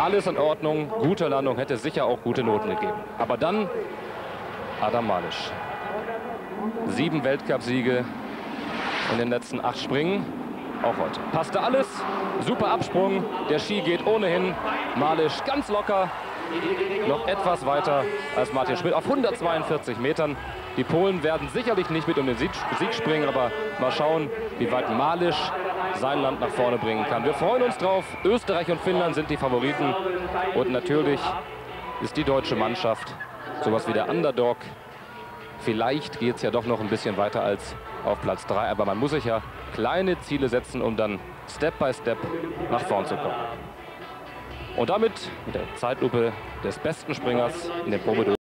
Alles in Ordnung, gute Landung, hätte sicher auch gute Noten gegeben. Aber dann Adam Malisch. 7 Weltcupsiege in den letzten 8 Springen. Auch heute. Passte alles. Super Absprung. Der Ski geht ohnehin. Malisch ganz locker. Noch etwas weiter als Martin Schmidt auf 142 Metern. Die Polen werden sicherlich nicht mit um den Sieg springen, aber mal schauen, wie weit Malisch sein Land nach vorne bringen kann. Wir freuen uns drauf. Österreich und Finnland sind die Favoriten. Und natürlich ist die deutsche Mannschaft sowas wie der Underdog. Vielleicht geht es ja doch noch ein bisschen weiter als auf Platz 3. Aber man muss sich ja kleine Ziele setzen, um dann Step by Step nach vorn zu kommen. Und damit mit der Zeitlupe des besten Springers in den Probe